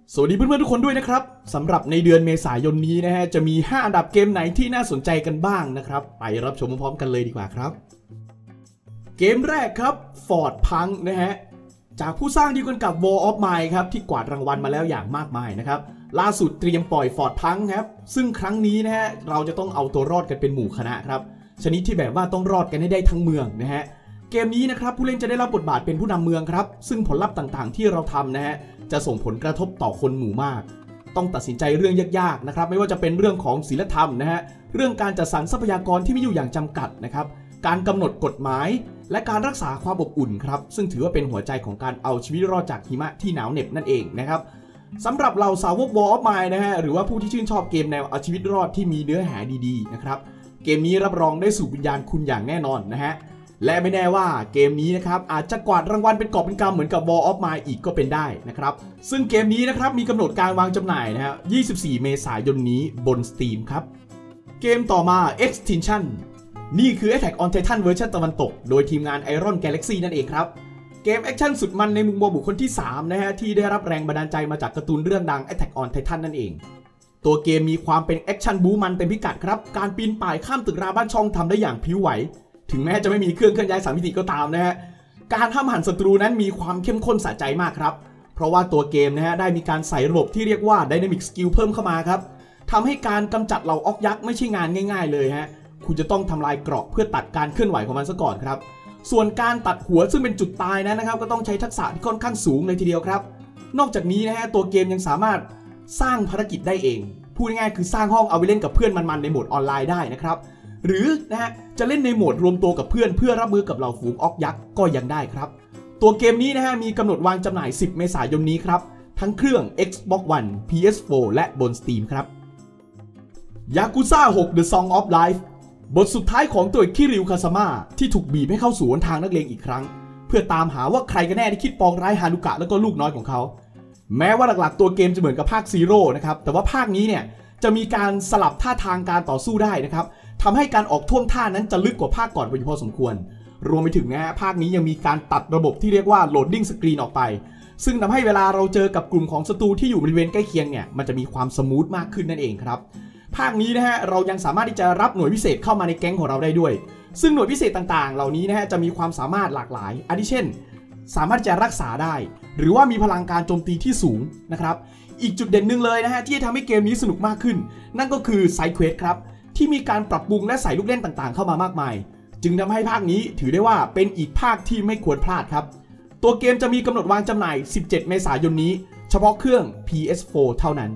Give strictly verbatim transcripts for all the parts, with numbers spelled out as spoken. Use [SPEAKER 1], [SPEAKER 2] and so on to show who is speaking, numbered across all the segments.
[SPEAKER 1] สวัสดีเพื่อนๆทุกคนด้วยนะครับสำหรับในเดือนเมษายนนี้นะฮะจะมีห้าอันดับเกมไหนที่น่าสนใจกันบ้างนะครับไปรับชมพร้อมๆกันเลยดีกว่าครับเกมแรกครับ Fort Punk นะฮะจากผู้สร้างเดียวกันกับ War of Mine ครับที่กวาดรางวัลมาแล้วอย่างมากมายนะครับล่าสุดเตรียมปล่อย Fort Punk ครับซึ่งครั้งนี้นะฮะเราจะต้องเอาตัวรอดกันเป็นหมู่คณะครับชนิดที่แบบว่าต้องรอดกันให้ได้ทั้งเมืองนะฮะเกมนี้นะครับผู้เล่นจะได้รับบทบาทเป็นผู้นำเมืองครับซึ่งผลลัพธ์ต่างๆที่เราทำนะฮะจะส่งผลกระทบต่อคนหมู่มากต้องตัดสินใจเรื่องยากๆนะครับไม่ว่าจะเป็นเรื่องของศีลธรรมนะฮะเรื่องการจัดสรรทรัพยากรที่มีอยู่อย่างจำกัดนะครับการกำหนดกฎหมายและการรักษาความอบอุ่นครับซึ่งถือว่าเป็นหัวใจของการเอาชีวิตรอดจากหิมะที่หนาวเหน็บนั่นเองนะครับสำหรับเราสาวก War of Mine นะฮะหรือว่าผู้ที่ชื่นชอบเกมแนวเอาชีวิตรอดที่มีเนื้อหาดีๆนะครับเกมนี้รับรองได้สู่วิญญาณคุณอย่างแน่นอนนะฮะและไม่แน่ว่าเกมนี้นะครับอาจจะกวาดรางวัลเป็นกอบเป็นกำเหมือนกับ War of Mine อีกก็เป็นได้นะครับซึ่งเกมนี้นะครับมีกำหนดการวางจำหน่ายนะฮะยี่สิบสี่เมษายนนี้บน Steam ครับเกมต่อมา Extinction นี่คือ Attack on Titan เวอร์ชันตะวันตกโดยทีมงาน Iron Galaxy นั่นเองครับเกมแอคชั่นสุดมันในมุมมองบุคคลที่สามนะฮะที่ได้รับแรงบันดาลใจมาจากการ์ตูนเรื่องดัง Attack on Titan นั่นเองตัวเกมมีความเป็นแอคชั่นบู๊มันเต็มพิกัดครับการปีนป่ายข้ามตึกราบ้านช่องทำได้อย่างพริ้วไหวถึงแม้จะไม่มีเครื่องเคลื่อนย้ายสามมิติก็ตามนะฮะการห้ามหันศัตรูนั้นมีความเข้มข้นสะใจมากครับเพราะว่าตัวเกมนะฮะได้มีการใส่ระบบที่เรียกว่า Dynamic Skill เพิ่มเข้ามาครับทำให้การกำจัดเหล่าออกยักษ์ไม่ใช่งานง่ายๆเลยฮะคุณจะต้องทำลายเกราะเพื่อตัดการเคลื่อนไหวของมันซะก่อนครับส่วนการตัดหัวซึ่งเป็นจุดตายนั้นนะครับก็ต้องใช้ทักษะที่ค่อนข้างสูงเลยทีเดียวครับนอกจากนี้นะฮะตัวเกมยังสามารถสร้างภารกิจได้เองพูดง่ายๆคือสร้างห้องเอาไว้เล่นกับเพื่อนมันๆในโหมดออนไลน์ได้นะครับหรือนะฮะจะเล่นในโหมดรวมตัวกับเพื่อนเพื่อรับมือกับเหล่าฝูงออกยักษ์ก็ยังได้ครับตัวเกมนี้นะฮะมีกำหนดวางจำหน่ายสิบเมษายนนี้ครับทั้งเครื่อง Xbox One พี เอส โฟร์ และบน Steam ครับ Yakuza หก The Song of Life บทสุดท้ายของตัวคิริวคาซามะที่ถูกบีบให้เข้าสู่หนทางนักเลงอีกครั้งเพื่อตามหาว่าใครกันแน่ที่คิดปองร้ายฮานุกะและก็ลูกน้อยของเขาแม้ว่าหลักๆตัวเกมจะเหมือนกับภาคซีโร่นะครับแต่ว่าภาคนี้เนี่ยจะมีการสลับท่าทางการต่อสู้ได้นะครับทำให้การออกท่วงท่านั้นจะลึกกว่าภาคก่อนไปพอสมควรรวมไปถึงนะฮะภาคนี้ยังมีการตัดระบบที่เรียกว่า loading screen ออกไปซึ่งทำให้เวลาเราเจอกับกลุ่มของศัตรูที่อยู่บริเวณใกล้เคียงเนี่ยมันจะมีความสมูทมากขึ้นนั่นเองครับภาคนี้นะฮะเรายังสามารถที่จะรับหน่วยพิเศษเข้ามาในแก๊งของเราได้ด้วยซึ่งหน่วยพิเศษต่างๆเหล่านี้นะฮะจะมีความสามารถหลากหลายอาทิเช่นสามารถจะรักษาได้หรือว่ามีพลังการโจมตีที่สูงนะครับอีกจุดเด่นหนึ่งเลยนะฮะที่จะทำให้เกมนี้สนุกมากขึ้นนั่นก็คือไซด์เควสครับที่มีการปรับปรุงและใส่ลูกเล่นต่างๆเข้ามามากมายจึงทำให้ภาคนี้ถือได้ว่าเป็นอีกภาคที่ไม่ควรพลาดครับตัวเกมจะมีกำหนดวางจำหน่ายสิบเจ็ดเมษายนนี้เฉพาะเครื่อง พี เอส โฟร์ เท่านั้น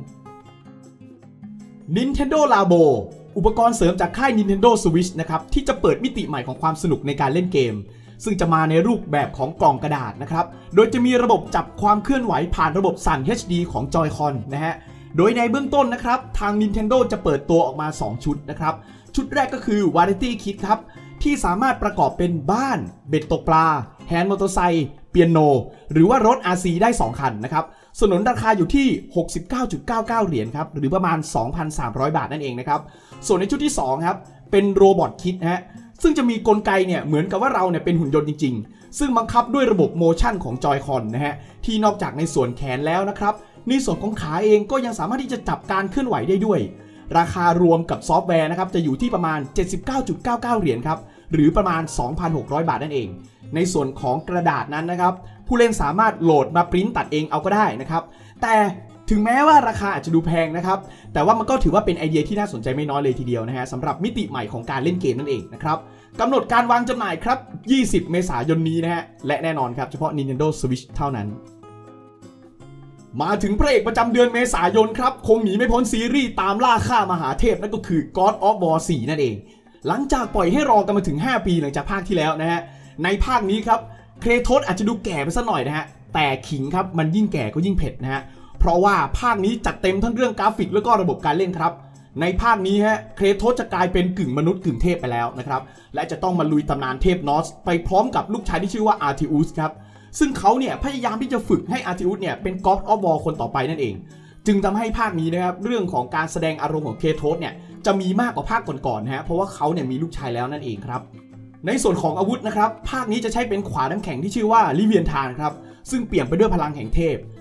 [SPEAKER 1] Nintendo Labo อุปกรณ์เสริมจากค่าย Nintendo Switch นะครับที่จะเปิดมิติใหม่ของความสนุกในการเล่นเกมซึ่งจะมาในรูปแบบของกล่องกระดาษนะครับโดยจะมีระบบจับความเคลื่อนไหวผ่านระบบสั่น เอช ดี ของ Joy-Con นะฮะโดยในเบื้องต้นนะครับทาง Nintendo จะเปิดตัวออกมาสองชุดนะครับชุดแรกก็คือ Variety Kit ครับที่สามารถประกอบเป็นบ้านเบ็ดตกปลาแฮนด์มอเตอร์ไซค์เปียโนหรือว่ารถ อาร์ ซี ได้สองคันนะครับสนนราคาอยู่ที่ หกสิบเก้าจุดเก้าเก้า เหรียญครับหรือประมาณ สองพันสามร้อย บาทนั่นเองนะครับส่วนในชุดที่สองครับเป็นโรบอทคิดฮะซึ่งจะมีกลไกเนี่ยเหมือนกับว่าเราเนี่ยเป็นหุ่นยนต์จริงๆซึ่งบังคับด้วยระบบโมชั่นของ Joy-Con นะฮะที่นอกจากในส่วนแขนแล้วนะครับในส่วนของขาเองก็ยังสามารถที่จะจับการเคลื่อนไหวได้ด้วยราคารวมกับซอฟต์แวร์นะครับจะอยู่ที่ประมาณ เจ็ดสิบเก้าจุดเก้าเก้า เหรียญครับหรือประมาณ สองพันหกร้อย บาทนั่นเองในส่วนของกระดาษนั้นนะครับผู้เล่นสามารถโหลดมาปริ้นตัดเองเอาก็ได้นะครับแต่ถึงแม้ว่าราคาอาจจะดูแพงนะครับแต่ว่ามันก็ถือว่าเป็นไอเดียที่น่าสนใจไม่น้อยเลยทีเดียวนะฮะสำหรับมิติใหม่ของการเล่นเกมนั่นเองนะครับกำหนดการวางจำหน่ายครับยี่สิบเมษายนนี้นะฮะและแน่นอนครับเฉพาะ Nintendo Switch เท่านั้นมาถึงพระเอกประจำเดือนเมษายนครับคงหนีไม่พ้นซีรีส์ตามล่าฆ่ามหาเทพนั่นก็คือ God of War โฟร์ นั่นเองหลังจากปล่อยให้รอกันมาถึงห้าปีหลังจากภาคที่แล้วนะฮะในภาคนี้ครับเครโทสอาจจะดูแก่ไปสักหน่อยนะฮะแต่ขิงครับมันยิ่งแก่ก็ยิ่งเผ็ดนะฮะเพราะว่าภาคนี้จัดเต็มทั้งเรื่องกราฟิกแล้วก็ระบบการเล่นครับในภาคนี้ฮะเครโทสจะกลายเป็นกึ่งมนุษย์กึ่งเทพไปแล้วนะครับและจะต้องมาลุยตำนานเทพนอสไปพร้อมกับลูกชายที่ชื่อว่าอาร์ทิอุสครับซึ่งเขาเนี่ยพยายามที่จะฝึกให้อาร์ทิอุสเนี่ยเป็น God of War คนต่อไปนั่นเองจึงทำให้ภาคนี้นะครับเรื่องของการแสดงอารมณ์ของเครโทสเนี่ยจะมีมากกว่าภาคก่อนๆนะฮะเพราะว่าเขาเนี่ยมีลูกชายแล้วนั่นเองครับในส่วนของอาวุธนะครับภาคนี้จะใช้เป็นขวานน้ำแข็งที่ชื่อว่าลิเวียนทานครับซึ่งเปี่ยมไปด้วยพลังแห่งเทพ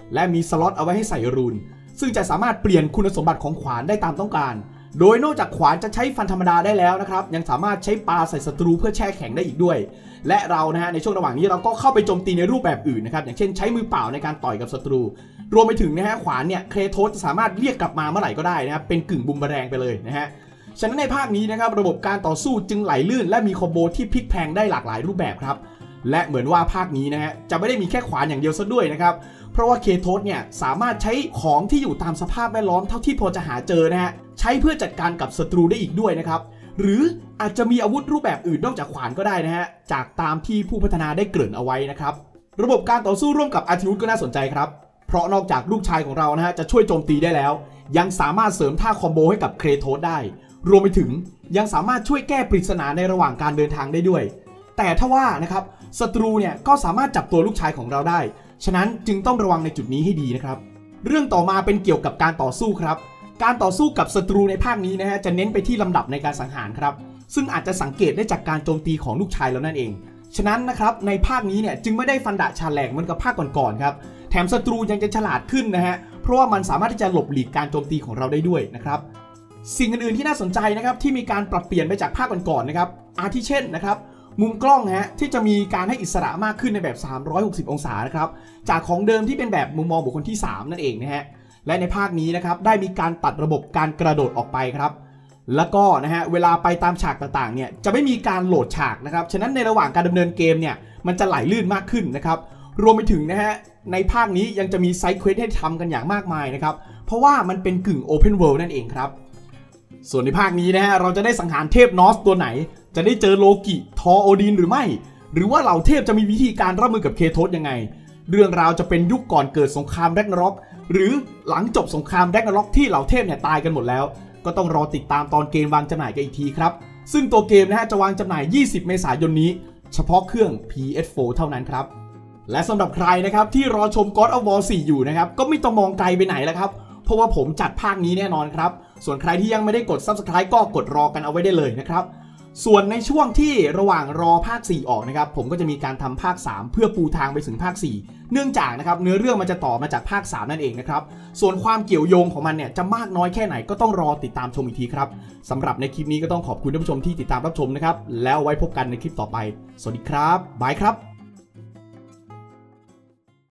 [SPEAKER 1] และมีสล็อตเอาไว้ให้ใส่รูนซึ่งจะสามารถเปลี่ยนคุณสมบัติของขวานได้ตามต้องการโดยนอกจากขวานจะใช้ฟันธรรมดาได้แล้วนะครับยังสามารถใช้ปาใส่ศัตรูเพื่อแช่แข็งได้อีกด้วยและเรานะฮะในช่วงระหว่างนี้เราก็เข้าไปโจมตีในรูปแบบอื่นนะครับอย่างเช่นใช้มือเปล่าในการต่อยกับศัตรูรวมไปถึงนะฮะขวานเนี่ยเครโทสจะสามารถเรียกกลับมาเมื่อไหร่ก็ได้นะครับเป็นกึ่งบูมเมอแรงไปเลยนะฮะฉะนั้นในภาคนี้นะครับระบบการต่อสู้จึงไหลลื่นและมีคอมโบที่พลิกแพลงได้หลากหลายรูปแบบครับและเหมือนว่าภาคนี้นะฮะจะไม่ได้มีแค่ขวานอย่างเดียวซะด้วยนะครับเพราะว่าเคโทสเนี่ยสามารถใช้ของที่อยู่ตามสภาพแวดล้อมเท่าที่พอจะหาเจอนะฮะใช้เพื่อจัดการกับศัตรูได้อีกด้วยนะครับหรืออาจจะมีอาวุธรูปแบบอื่นนอกจากขวานก็ได้นะฮะจากตามที่ผู้พัฒนาได้เกริ่นเอาไว้นะครับระบบการต่อสู้ร่วมกับอาร์ทิอุสก็น่าสนใจครับเพราะนอกจากลูกชายของเรานะฮะจะช่วยโจมตีได้แล้วยังสามารถเสริมท่าคอมโบให้กับเคโทสได้รวมไปถึงยังสามารถช่วยแก้ปริศนาในระหว่างการเดินทางได้ด้วยแต่ถ้าว่านะครับศัตรูเนี่ยก็สามารถจับตัวลูกชายของเราได้ฉะนั้นจึงต้องระวังในจุดนี้ให้ดีนะครับเรื่องต่อมาเป็นเกี่ยวกับการต่อสู้ครับการต่อสู้กับศัตรูในภาคนี้นะฮะจะเน้นไปที่ลำดับในการสังหารครับซึ่งอาจจะสังเกตได้จากการโจมตีของลูกชายแล้วนั่นเองฉะนั้นนะครับในภาคนี้เนี่ยจึงไม่ได้ฟันดะชาแหลกเหมือนกับภาคก่อนๆครับแถมศัตรูยังจะฉลาดขึ้นนะฮะเพราะว่ามันสามารถที่จะหลบหลีกการโจมตีของเราได้ด้วยนะครับสิ่งอื่นๆที่น่าสนใจนะครับที่มีการปรับเปลี่ยนไปจากภาคก่อนๆนะครับอาทิเช่นนะครับมุมกล้องฮะที่จะมีการให้อิสระมากขึ้นในแบบสามร้อยหกสิบองศานะครับจากของเดิมที่เป็นแบบมุมมองบุคคลที่สามนั่นเองนะฮะและในภาคนี้นะครับได้มีการตัดระบบการกระโดดออกไปครับแล้วก็นะฮะเวลาไปตามฉากต่างๆเนี่ยจะไม่มีการโหลดฉากนะครับฉะนั้นในระหว่างการดำเนินเกมเนี่ยมันจะไหลลื่นมากขึ้นนะครับรวมไปถึงนะฮะในภาคนี้ยังจะมีไซด์เควสให้ทำกันอย่างมากมายนะครับเพราะว่ามันเป็นกึ่งโอเพนเวิลด์นั่นเองครับส่วนในภาคนี้นะฮะเราจะได้สังหารเทพนอสตัวไหนจะได้เจอโลกิทอโอดินหรือไม่หรือว่าเหล่าเทพจะมีวิธีการรับมือกับเคโทสยังไงเรื่องราวจะเป็นยุคก่อนเกิดสงครามแร็กนาร็อกหรือหลังจบสงครามแร็กนาร็อกที่เหล่าเทพเนี่ยตายกันหมดแล้วก็ต้องรอติดตามตอนเกมวางจำหน่ายกันอีกทีครับซึ่งตัวเกมนะฮะจะวางจำหน่ายยี่สิบเมษายนนี้เฉพาะเครื่อง พี เอส โฟร์ เท่านั้นครับและสำหรับใครนะครับที่รอชม God of War สี่อยู่นะครับก็ไม่ต้องมองไกลไปไหนแล้วครับเพราะว่าผมจัดภาคนี้แน่นอนครับส่วนใครที่ยังไม่ได้กด ซับสไครบ์ ก็กดรอกันเอาไว้ได้เลยนะครับส่วนในช่วงที่ระหว่างรอภาคสี่ออกนะครับผมก็จะมีการทำภาคสามเพื่อปูทางไปถึงภาคสี่เนื่องจากนะครับเนื้อเรื่องมันจะต่อมาจากภาคสามนั่นเองนะครับส่วนความเกี่ยวโยงของมันเนี่ยจะมากน้อยแค่ไหนก็ต้องรอติดตามชมอีกทีครับสำหรับในคลิปนี้ก็ต้องขอบคุณท่านผู้ชมที่ติดตามรับชมนะครับแล้วไว้พบกันในคลิปต่อไปสวัสดีครับบายครับ